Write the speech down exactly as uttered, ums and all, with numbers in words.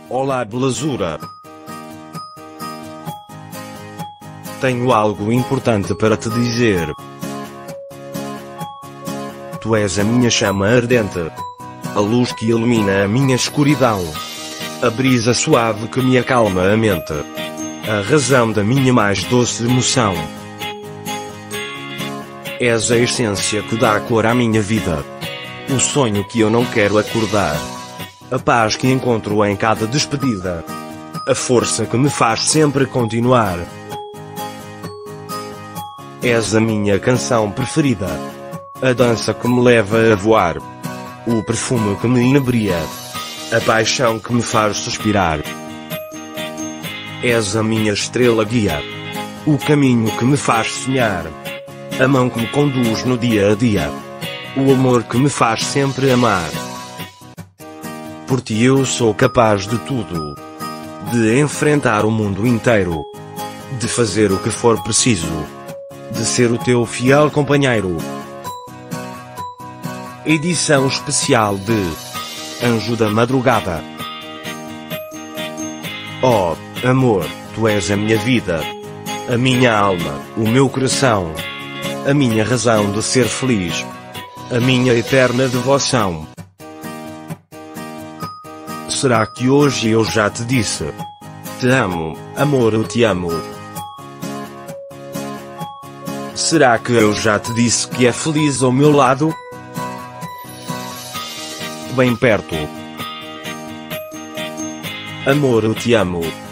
Olá, belezura. Tenho algo importante para te dizer. Tu és a minha chama ardente, a luz que ilumina a minha escuridão, a brisa suave que me acalma a mente, a razão da minha mais doce emoção. És a essência que dá cor à minha vida, o sonho que eu não quero acordar, a paz que encontro em cada despedida, a força que me faz sempre continuar. És a minha canção preferida, a dança que me leva a voar, o perfume que me inebria, a paixão que me faz suspirar. És a minha estrela guia, o caminho que me faz sonhar, a mão que me conduz no dia a dia, o amor que me faz sempre amar. Por ti eu sou capaz de tudo, de enfrentar o mundo inteiro, de fazer o que for preciso, de ser o teu fiel companheiro. Edição especial de Anjo da Madrugada. Oh, amor, tu és a minha vida, a minha alma, o meu coração, a minha razão de ser feliz, a minha eterna devoção. Será que hoje eu já te disse? Te amo, amor, eu te amo. Será que eu já te disse que é feliz ao meu lado? Bem perto. Amor, eu te amo.